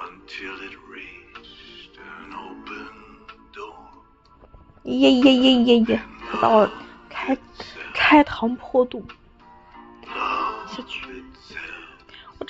耶！到了开膛破肚，下去。